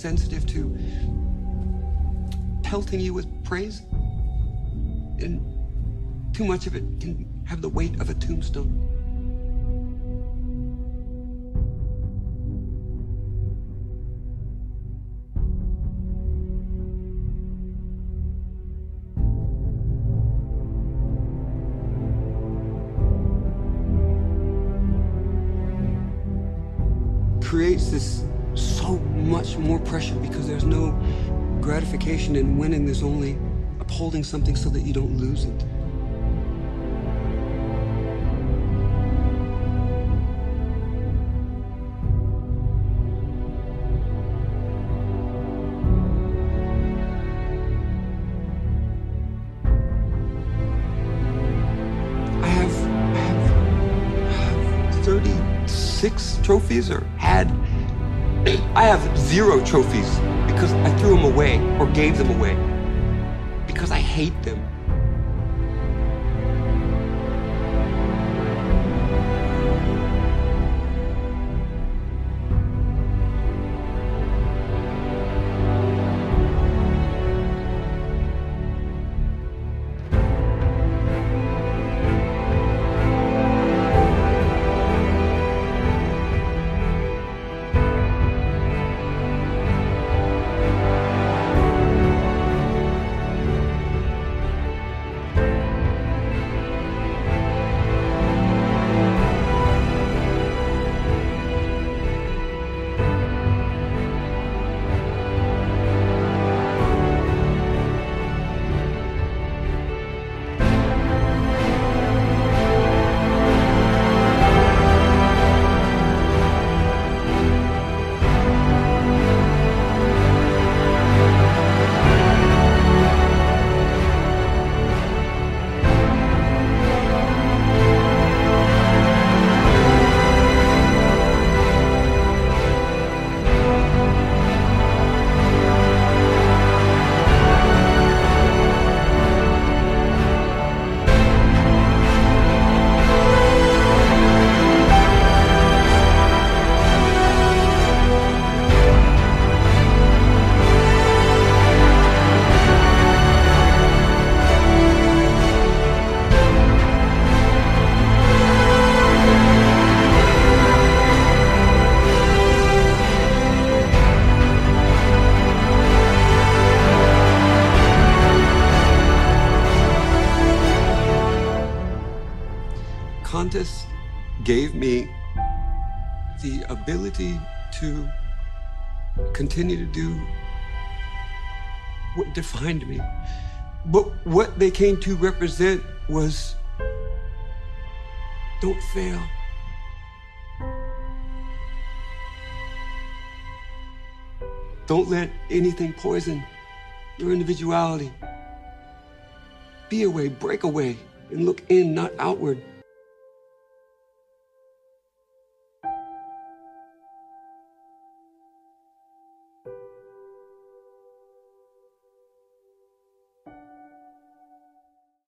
sensitive to pelting you with praise. And too much of it can have the weight of a tombstone. Creates this so much more pressure because there's no gratification in winning. There's only upholding something so that you don't lose it. I have 36 trophies, or I have 0 trophies because I threw them away or gave them away because I hate them. Contest gave me the ability to continue to do what defined me. But what they came to represent was, don't fail. Don't let anything poison your individuality. Be away, break away, and look in, not outward.